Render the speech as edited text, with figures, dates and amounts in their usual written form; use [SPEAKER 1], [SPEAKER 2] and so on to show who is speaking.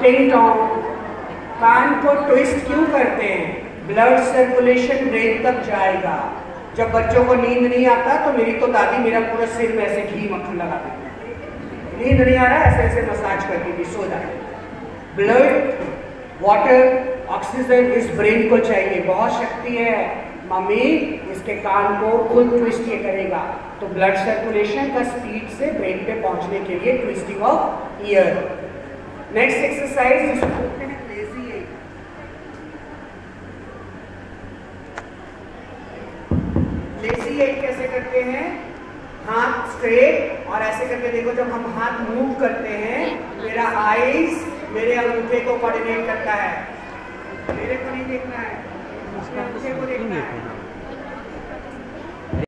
[SPEAKER 1] टिंग टोंग। कान को ट्विस्ट क्यों करते हैं? ब्लड सर्कुलेशन ब्रेन तक जाएगा। जब बच्चों को नींद नहीं आता तो मेरी तो दादी मेरा पूरा सिर में ऐसे घी मक्खन लगा देती, नींद नहीं आ रहा ऐसे ऐसे मसाज करती थी, सो जाए। ब्लड वाटर ऑक्सीजन इस ब्रेन को चाहिए, बहुत शक्ति है। मम्मी इसके कान को फुल ट्विस्ट ये करेगा तो ब्लड सर्कुलेशन का स्पीड से ब्रेन पे पहुंचने के लिए twisting of ear. Next exercise जिसको बोलते हैं लेजी एग। लेजी एग कैसे करते हैं? हाथ स्ट्रेट और ऐसे करके देखो, जब हम हाथ मूव करते हैं मेरा आईज मेरे अंगूठे को कोऑर्डिनेट करता है, मेरे को नहीं देखना है, अंगूठे को देखना है।